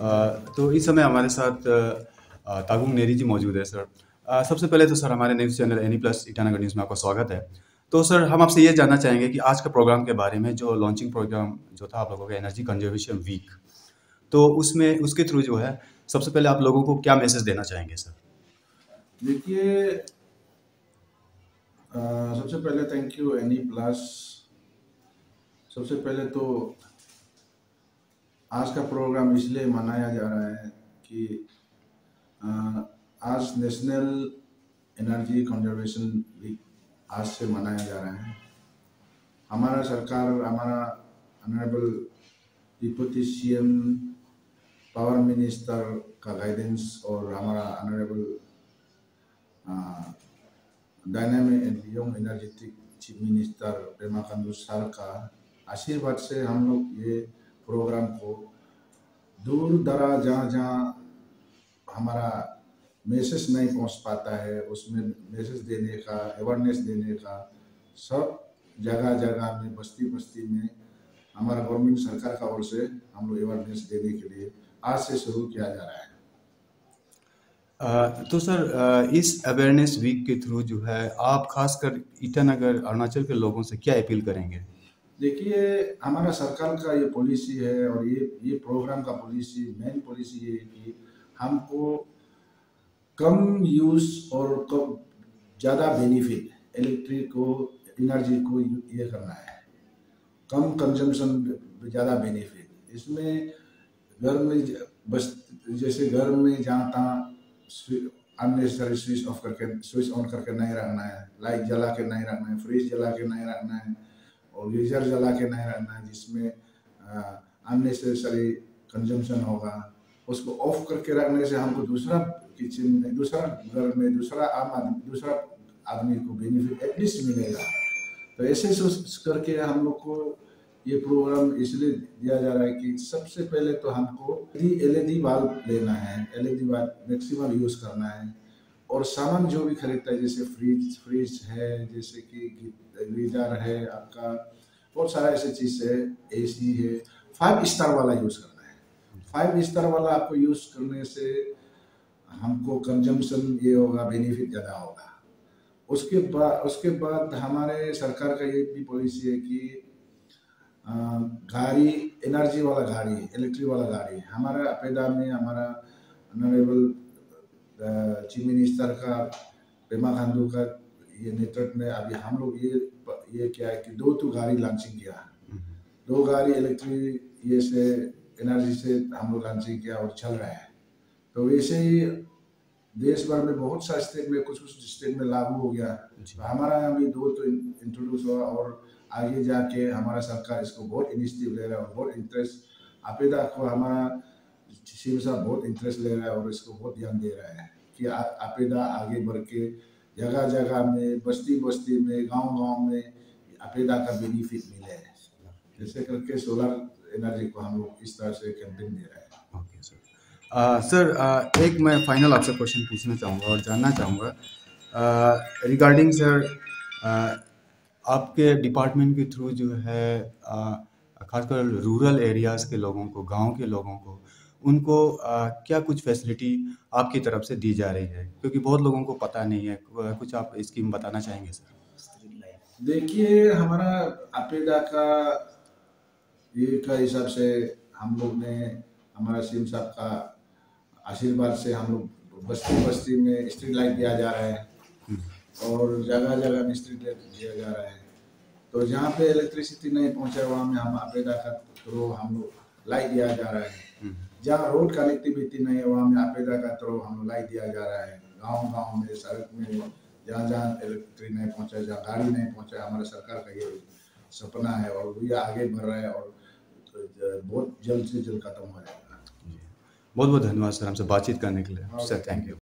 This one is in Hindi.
तो इस समय हमारे साथ तागुंग नेरी जी मौजूद है सर। सबसे पहले तो सर हमारे news channel any plus Itanagar news में आपका स्वागत है। तो सर हम आपसे ये जानना चाहेंगे कि आज का प्रोग्राम के बारे में, जो लॉन्चिंग प्रोग्राम जो था आप लोगों का एनर्जी कंजर्वेशन वीक, तो उसमें उसके थ्रू जो है सबसे पहले आप लोगों को क्या मैसेज देना चाहेंगे सर? देखिए, सबसे पहले थैंक यू एनी प्लस। सबसे पहले तो आज का प्रोग्राम इसलिए मनाया जा रहा है कि अ, आज नेशनल एनर्जी कंजर्वेशन वीक आज से मनाया जा रहा है। हमारा सरकार, हमारा honourable deputy CM, power minister का गाइडेंस और हमारा honourable dynamic and young energetic chief minister Pema Khandu sir का आशीर्वाद से हम लोग ये प्रोग्राम को दूर दराज जहाँ जहाँ हमारा मैसेज नहीं पहुँच पाता है उसमें मैसेज देने का, अवेयरनेस देने का, सब जगह जगह में, बस्ती बस्ती में हमारा गवर्नमेंट सरकार का ओर से हम लोग अवेयरनेस देने के लिए आज से शुरू किया जा रहा है। तो सर इस अवेयरनेस वीक के थ्रू जो है आप खासकर ईटानगर अरुणाचल के लोगों से क्या अपील करेंगे? देखिए, हमारा सरकार का ये पॉलिसी है और ये प्रोग्राम का पॉलिसी, मेन पॉलिसी ये है कि हमको कम यूज और कम ज़्यादा बेनिफिट इलेक्ट्रिक को, एनर्जी को ये करना है। कम कंजम्पशन, ज़्यादा बेनिफिट। इसमें घर में बस जैसे घर में जहाँ तहाँ अननेसेसरी स्विच ऑफ करके, स्विच ऑन करके नहीं रखना है, लाइट जला के नहीं रखना है, फ्रिज जला के नहीं रखना है और गीजर जला के नहीं रखना है जिसमें अननेसेसरी कंजम्पशन होगा। उसको ऑफ करके रखने से हमको दूसरा किचन में, दूसरा घर में, दूसरा आदमी को बेनिफिट एटलीस्ट मिलेगा। तो ऐसे सोच करके हम लोग को ये प्रोग्राम इसलिए दिया जा रहा है कि सबसे पहले तो हमको एलईडी बल्ब लेना है, एलईडी बल्ब मैक्सिमम यूज़ करना है और सामान जो भी खरीदता है जैसे फ्रिज है, जैसे कि गीजर है, आपका बहुत सारा ऐसे चीज़ है, एसी है, 5 स्टार वाला यूज़ करना है। 5 स्टार वाला आपको यूज़ करने से हमको कंजम्पशन ये होगा, बेनिफिट ज़्यादा होगा। उसके बाद हमारे सरकार का ये भी पॉलिसी है कि गाड़ी, एनर्जी वाला गाड़ी, इलेक्ट्रिक वाला गाड़ी, हमारा अपेदा में हमारा ऑनरेबल चीफ मिनिस्टर का पेमा खांडू का ये नेतृत्व में अभी हम लोग ये क्या है कि 2 गाड़ी लॉन्चिंग किया, 2 गाड़ी इलेक्ट्रिक ये से एनर्जी से हम लोग लॉन्चिंग किया और चल रहा है। तो वैसे ही देश भर में बहुत सा स्टेट में, कुछ स्टेट में लागू हो गया। तो हमारा यहाँ भी 2 इंट्रोड्यूस हुआ और आगे जाके हमारा सरकार इसको बहुत इनिशिएटिव ले रहा है और बहुत इंटरेस्ट, अपेदा को हमारा सीएम साहब बहुत इंटरेस्ट ले रहा है और इसको बहुत ध्यान दे रहा है कि अपेदा आगे बढ़ के जगह जगह में, बस्ती बस्ती में, गांव गांव में अपेदा का बेनिफिट मिले, जैसे करके सोलर एनर्जी को हम लोग इस तरह से कैंपेन दे रहे हैं। Okay sir. सर एक मैं फाइनल आपसे क्वेश्चन पूछना चाहूँगा और जानना चाहूँगा रिगार्डिंग सर आपके डिपार्टमेंट के थ्रू जो है खासकर रूरल एरियाज़ के लोगों को, गांव के लोगों को, उनको क्या कुछ फैसिलिटी आपकी तरफ से दी जा रही है? क्योंकि बहुत लोगों को पता नहीं है। कुछ आप स्कीम बताना चाहेंगे सर? देखिए, हमारा अपेदा का ये का हिसाब से हम लोग ने, हमारा सीएम साहब का आशीर्वाद से हम लोग बस्ती बस्ती में स्ट्रीट लाइट दिया जा रहा है और जगह जगह में स्ट्रीट लाइट दिया जा रहा है। तो जहाँ पे इलेक्ट्रिसिटी नहीं पहुँचा वहाँ में हम अपेदा का थ्रू हम लोग लाइट दिया जा रहा है। जहाँ रोड कनेक्टिविटी नहीं है वहाँ में अपेदा का थ्रू हम लोग लाइट दिया जा रहा है। गांव गांव में, सड़क में, जहाँ जहाँ इलेक्ट्रिक नहीं पहुँचा, जहाँ गाड़ी नहीं पहुँचा, हमारे सरकार का ये सपना है और ये आगे बढ़ रहा है और बहुत जल्द से जल्द खत्म हो जाएगा। बहुत बहुत धन्यवाद सर हमसे बातचीत करने के लिए। Sir thank you.